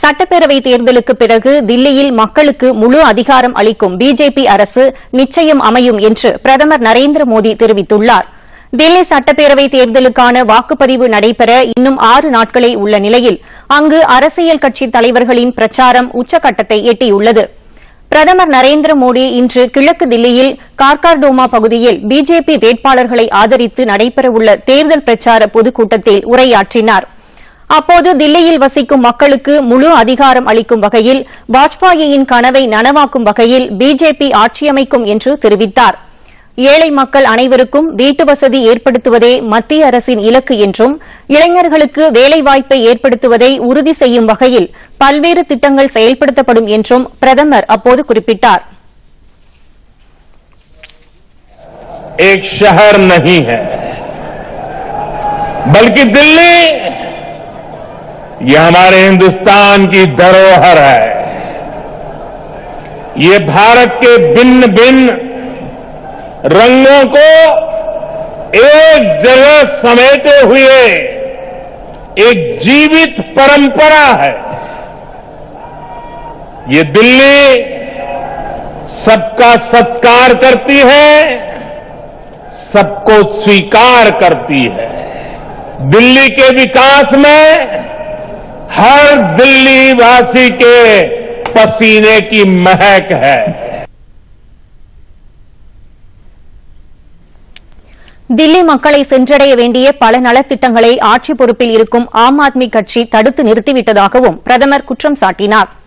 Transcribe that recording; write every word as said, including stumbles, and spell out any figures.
சட்டப்பேரவை தேர்தலுக்கு பிறகு தில்லியில் மக்களுக்கு முழு அதிகாரம் அளிக்கும் பிஜேபி அரசு நிச்சயம் அமையும் என்று பிரதமர் நரேந்திர மோடி தெரிவித்துள்ளார். தில்லி சட்டப்பேரவை தேர்தலுக்கான வாக்குப்பதிவு நடைபெற இன்னும் ஆறு நாட்களே உள்ள நிலையில் அங்கு அரசியல் கட்சித் தலைவர்களின் பிரச்சாரம் உச்சக்கட்டத்தை எட்டியுள்ளது. பிரதமர் நரேந்திர மோடி இன்று கிழக்கு தில்லியில் கார்கார்டோமா பகுதியில் பிஜேபி வேட்பாளர்களை ஆதரித்து நடைபெறவுள்ள தேர்தல் பிரச்சார பொதுக்கூட்டத்தில் உரையாற்றினார். அப்போது தில்லியில் வசிக்கும் மக்களுக்கு முழு அதிகாரம் அளிக்கும் வகையில் வாஜ்பாயின் கனவை நனவாக்கும் வகையில் பிஜேபி ஆட்சியமைக்கும் என்று தெரிவித்தார். ஏழை மக்கள் அனைவருக்கும் வீட்டுவசதி ஏற்படுத்துவதே மத்திய அரசின் இலக்கு என்றும் இளைஞர்களுக்கு வேலைவாய்ப்பை ஏற்படுத்துவதை உறுதி செய்யும் வகையில் பல்வேறு திட்டங்கள் செயல்படுத்தப்படும் என்றும் பிரதமர் அப்போது குறிப்பிட்டார். एक शहर नहीं है बल्कि दिल्ली ये हमारे हिंदुस्तान की धरोहर है. ये भारत के भिन्न भिन्न रंगों को एक जगह समेटे हुए एक जीवित परंपरा है. ये दिल्ली सबका सत्कार करती है, सबको स्वीकार करती है. दिल्ली के विकास में हर दिल्ली वासी के पसीने की महक है. தில்லி மக்களை சென்றடைய வேண்டிய பல நலத்திட்டங்களை ஆட்சி பொறுப்பில் இருக்கும் ஆம் ஆத்மி கட்சி தடுத்து நிறுத்திவிட்டதாகவும் பிரதமர் குற்றம் சாட்டினார்.